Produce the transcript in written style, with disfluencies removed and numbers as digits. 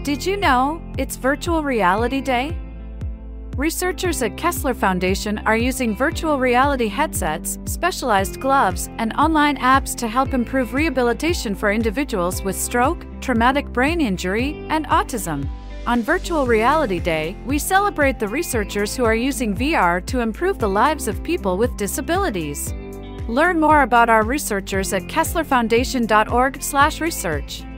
Did you know it's Virtual Reality Day? Researchers at Kessler Foundation are using virtual reality headsets, specialized gloves, and online apps to help improve rehabilitation for individuals with stroke, traumatic brain injury, and autism. On Virtual Reality Day, we celebrate the researchers who are using VR to improve the lives of people with disabilities. Learn more about our researchers at kesslerfoundation.org/research.